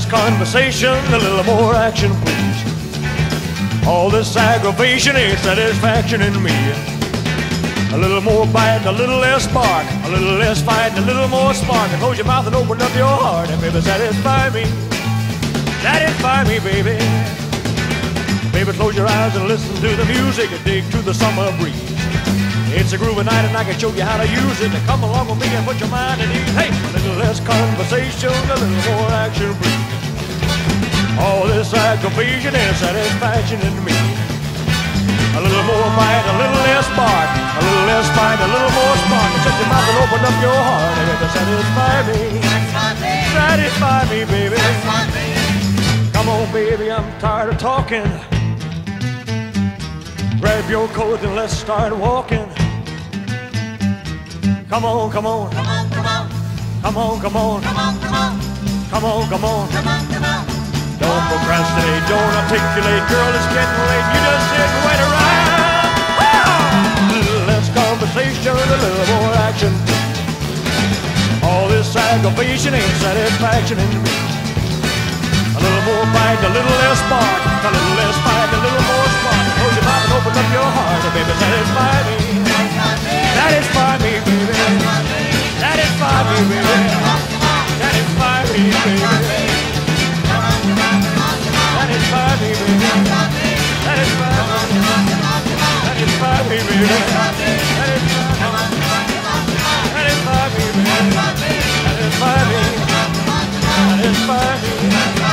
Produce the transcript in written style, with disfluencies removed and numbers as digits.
less conversation, a little more action, please. All this aggravation ain't satisfaction in me. A little more bite, a little less spark, a little less fight, a little more spark. And close your mouth and open up your heart, and baby, satisfy me. Satisfy me, baby. Baby, close your eyes and listen to the music and dig to the summer breeze. It's a groovy night and I can show you how to use it. Come along with me and put your mind at ease. Hey, a little less conversation, a little more action, please. All this aggravation and satisfaction in me. A little more bite, a little less bark, a little less fight, a little more spark. Shut your mouth and open up your heart and baby, satisfy me. Satisfy me, baby. Come on, baby, I'm tired of talking. Grab your coat and let's start walking. Come on, come on. Come on, come on. Come on, come on. Come on, come on. Come on, come on. Come on, come on. Don't procrastinate, don't articulate, girl, it's getting late. You just sit and wait around. A little less conversation, a little more action. All this aggravation ain't satisfaction in me. A little more bite, a little less spark, a little less fight, a little more spark. Close your mouth and open up your heart, and baby, satisfy me. Satisfy me, baby. Satisfy me, baby. Satisfy me, baby. Satisfy me, baby. Satisfy me. Satisfy me, baby. Satisfy me, baby. Satisfy me. Satisfy me.